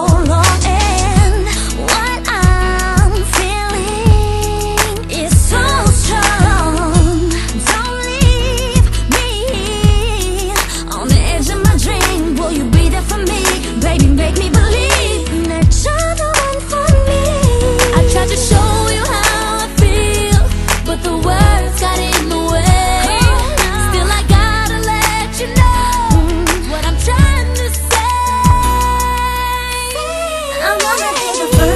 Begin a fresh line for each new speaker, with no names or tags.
long, and what I'm feeling is so strong. Don't leave me on the edge of my dream. Will you be there for me? Baby, make me believe that you're the one for me. I tried to show you how I feel, but the words got in the way. Still I gotta let you know what I'm trying to say. I wanna take the first